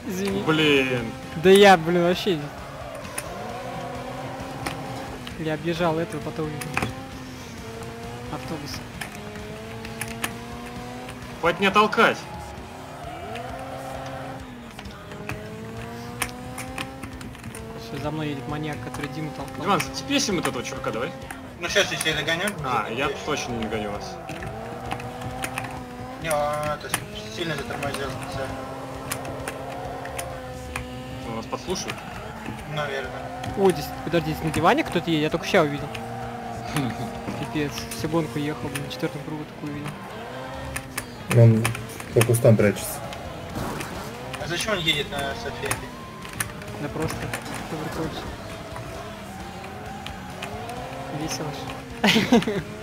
Извини. Блин. Да я, блин, вообще... Я объезжал этого, потом... Автобус. Хватит меня толкать. Все, за мной едет маньяк, который Диму толкал. Диман, цепись им от этого чувака, давай. Ну сейчас, если я догоню. А, я точно не гоню вас. Не, это сильно затормозил специально. Он вас подслушивает. Наверное. Ой, здесь, подождите, на диване кто-то едет? Я только ща увидел. Пипец, всю гонку ехал, на 4-м кругу такую увидел. Он по кустам прячется. А зачем он едет на Софии? Да просто, кто хочет. Весело ж.